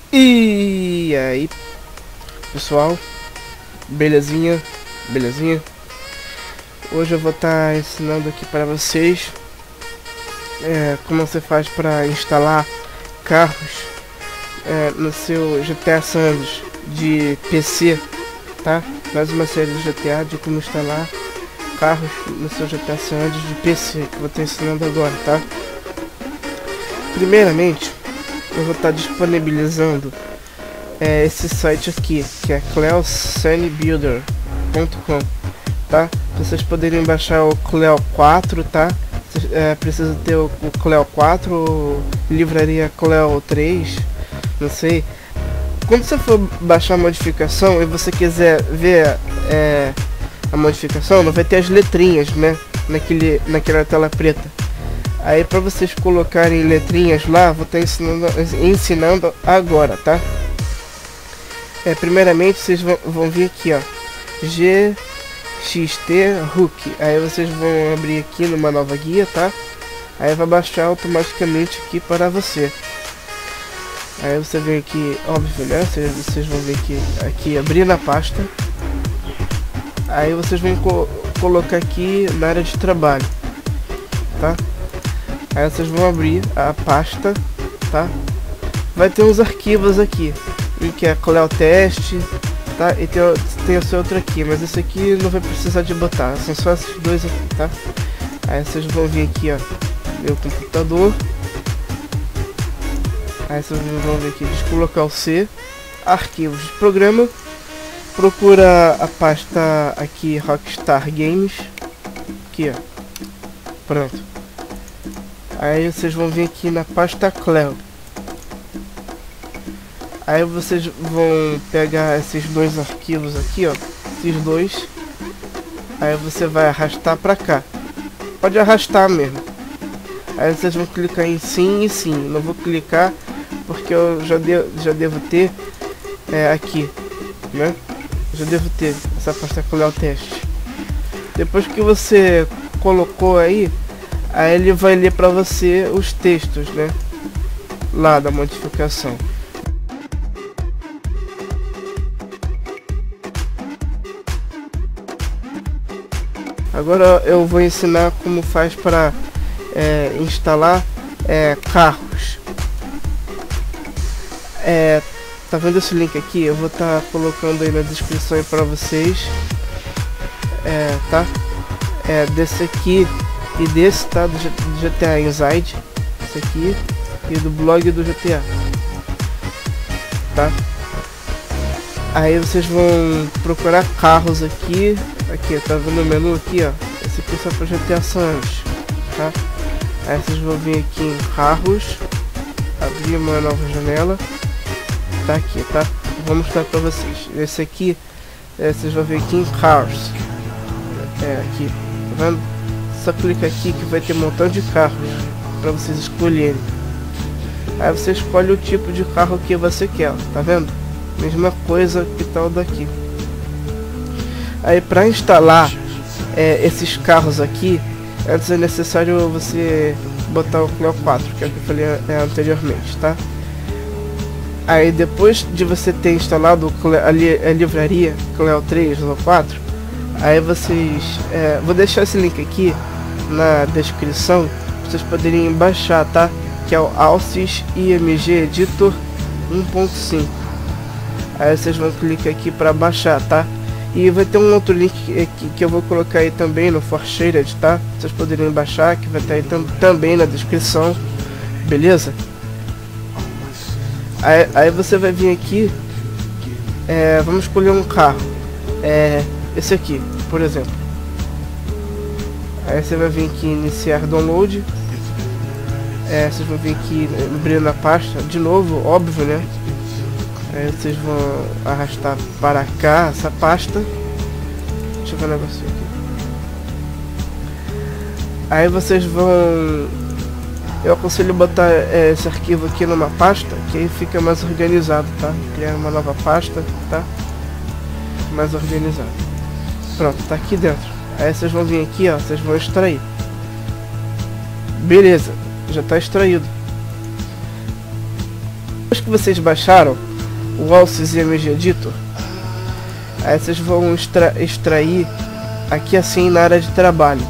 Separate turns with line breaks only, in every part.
E aí, pessoal, belezinha? Hoje eu vou estar ensinando aqui para vocês como você faz para instalar carros no seu GTA San Andreas de PC, tá? Mais uma série do GTA de como instalar carros no seu GTA San Andreas de PC, que eu vou estar ensinando agora, tá? Primeiramente, eu vou estar disponibilizando esse site aqui, que é cleosunnybuilder.com, tá? Vocês poderem baixar o Cleo 4, tá? Precisa ter o Cleo 4 ou livraria Cleo 3, não sei. Quando você for baixar a modificação e você quiser ver a modificação, não vai ter as letrinhas, né? Naquela tela preta. Aí para vocês colocarem letrinhas lá, vou estar ensinando agora, tá? Primeiramente vocês vão vir aqui, ó, GXT Hook. Aí vocês vão abrir aqui numa nova guia, tá? Aí vai baixar automaticamente aqui para você. Aí você vem aqui, óbvio, né? Vocês vão ver aqui abrir na pasta. Aí vocês vão colocar aqui na área de trabalho, tá? Aí vocês vão abrir a pasta, tá? Vai ter uns arquivos aqui, que é Cleo Test, tá? E tem esse outro aqui, mas esse aqui não vai precisar de botar, são só esses dois aqui, tá? Aí vocês vão vir aqui, ó, meu computador. Aí vocês vão ver aqui, descolocar o C, arquivos de programa, procura a pasta aqui Rockstar Games, aqui, ó, pronto. Aí vocês vão vir aqui na pasta Cleo. Aí vocês vão pegar esses dois arquivos aqui, ó, esses dois. Aí você vai arrastar pra cá. Pode arrastar mesmo. Aí vocês vão clicar em sim e sim. Não vou clicar porque eu já devo ter aqui, né? Já devo ter essa pasta Cleo Test. Depois que você colocou aí ele vai ler para você os textos, né? Lá da modificação. Agora eu vou ensinar como faz para instalar carros. Tá vendo esse link aqui? Eu vou estar colocando aí na descrição para vocês, tá? Desse aqui e desse, tá? Do GTA Inside, esse aqui, e do blog do GTA, tá? Aí vocês vão procurar carros aqui, tá vendo o menu aqui, ó? Esse aqui é só para GTA San Andreas, tá? Aí vocês vão vir aqui em carros, abrir uma nova janela, tá aqui, tá? Vou mostrar para vocês. Esse aqui, vocês vão ver aqui em cars, aqui, tá vendo? Só clica aqui que vai ter um montão de carros para vocês escolherem. Aí você escolhe o tipo de carro que você quer, tá vendo? Mesma coisa que tá o daqui. Aí para instalar esses carros aqui, antes é necessário você botar o Cleo 4, que é o que eu falei anteriormente, tá? Aí depois de você ter instalado a livraria Cleo 3 ou 4, aí vocês, vou deixar esse link aqui na descrição para vocês poderem baixar, tá? Que é o Alsys IMG Editor 1.5. Aí vocês vão clicar aqui para baixar, tá? E vai ter um outro link aqui que eu vou colocar aí também no Forshared, tá? Pra vocês poderem baixar, que vai estar aí também na descrição, beleza? Aí você vai vir aqui, vamos escolher um carro, esse aqui, por exemplo. Aí você vai vir aqui em iniciar download. Vocês vão vir aqui abrir na pasta de novo, óbvio, né? Aí vocês vão arrastar para cá essa pasta. Deixa eu ver um negocinho aqui. Aí vocês vão, eu aconselho botar esse arquivo aqui numa pasta, que aí fica mais organizado, tá? Criar uma nova pasta, tá? Mais organizado. Pronto, tá aqui dentro. Aí vocês vão vir aqui, ó, vocês vão extrair. Beleza, já está extraído. Depois que vocês baixaram o Alsys Image Editor, aí vocês vão extrair aqui assim na área de trabalho,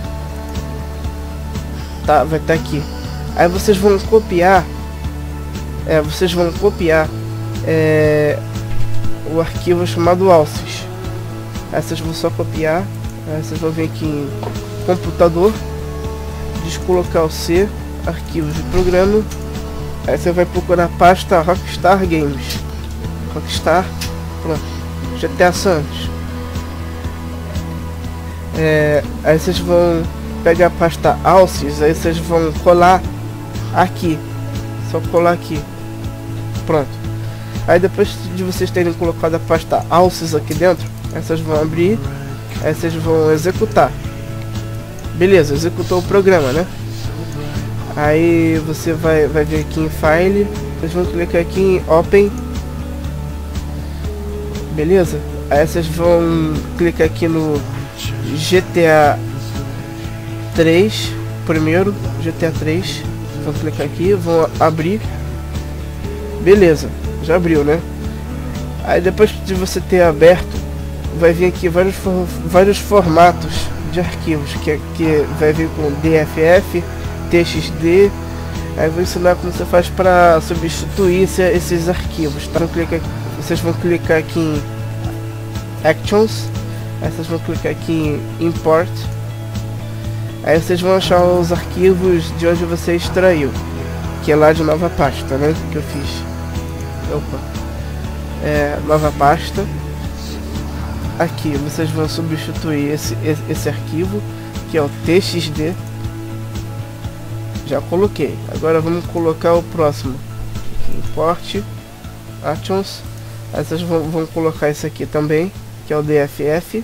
tá? Vai estar aqui. Aí vocês vão copiar, o arquivo chamado Alsys. Aí vocês vão só copiar, aí vocês vão vir aqui em computador, descolocar o C, arquivos de programa, aí você vai procurar a pasta Rockstar Games, Rockstar, pronto, GTA San Andreas. Aí vocês vão pegar a pasta Alsys, aí vocês vão colar aqui, só colar aqui, pronto. Aí depois de vocês terem colocado a pasta Alsys aqui dentro, aí vocês vão abrir, aí vocês vão executar. Beleza, executou o programa, né? Aí você vai vir aqui em File, vocês vão clicar aqui em Open. Beleza? Aí vocês vão clicar aqui no GTA 3, primeiro, GTA 3. Vão clicar aqui, vão abrir. Beleza, já abriu, né? Aí depois de você ter aberto, vai vir aqui vários formatos de arquivos, que vai vir com DFF, TXD. Aí vou ensinar como você faz para substituir esses arquivos, tá? Vocês vão clicar aqui em Actions, aí vocês vão clicar aqui em Import, aí vocês vão achar os arquivos de onde você extraiu, que é lá de nova pasta, né? Que eu fiz. Opa. Nova pasta. Aqui vocês vão substituir esse arquivo, que é o TXD. Já coloquei. Agora vamos colocar o próximo. Aqui, Import, Actions. Aí vocês vão colocar esse aqui também, que é o DFF.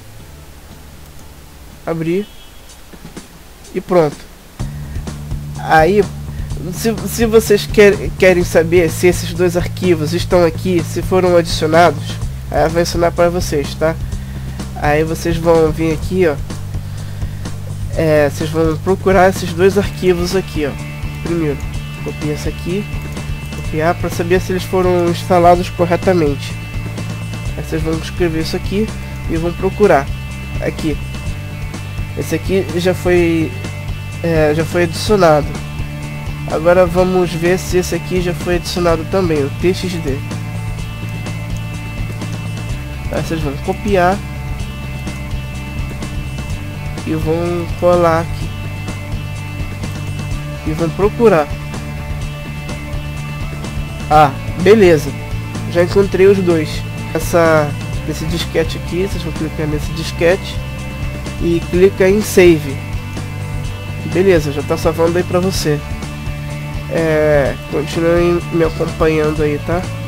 Abrir. E pronto. Aí, se vocês querem saber se esses dois arquivos estão aqui, se foram adicionados, aí vai ensinar para vocês, tá? Aí vocês vão vir aqui, ó. Vocês vão procurar esses dois arquivos aqui, ó. Primeiro, copia esse aqui, copiar para saber se eles foram instalados corretamente. Aí vocês vão escrever isso aqui e vão procurar aqui. Esse aqui já foi adicionado. Agora vamos ver se esse aqui já foi adicionado também, o TXD. Aí vocês vão copiar e vão colar aqui e vão procurar. Ah, beleza, já encontrei os dois. Nesse disquete aqui, vocês vão clicar nesse disquete e clica em Save. Beleza, já tá salvando aí pra você. Continuem me acompanhando aí, tá?